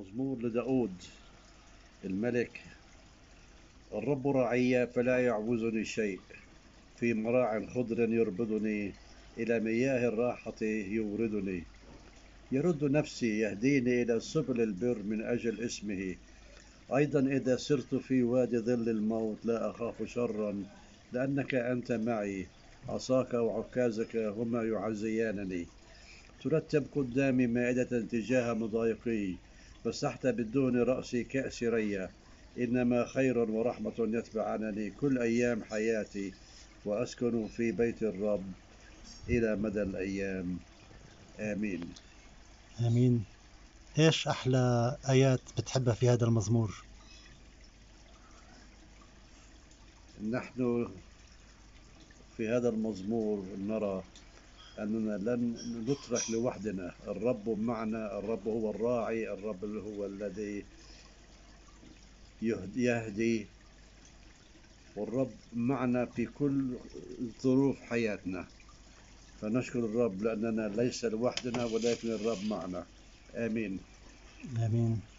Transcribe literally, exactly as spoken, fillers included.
مزمور لداود الملك. الرب رعي فلا يعوزني شيء، في مراع خضر يربضني، إلى مياه الراحة يوردني. يرد نفسي، يهديني إلى سبل البر من أجل اسمه. أيضا إذا سرت في وادي ظل الموت لا أخاف شرا، لأنك أنت معي، عصاك وعكازك هما يعزيانني. ترتب قدامي مائدة تجاه مضايقي، مسحت بالدهن رأسي كأس ريا. إنما خير ورحمة يتبعنني كل أيام حياتي، وأسكن في بيت الرب إلى مدى الأيام. آمين. آمين. إيش أحلى آيات بتحبها في هذا المزمور؟ نحن في هذا المزمور نرى أننا لن نترك لوحدنا، الرب معنا، الرب هو الراعي، الرب هو الذي يهدي، والرب معنا في كل ظروف حياتنا. فنشكر الرب لأننا ليس لوحدنا ولكن الرب معنا. آمين. آمين.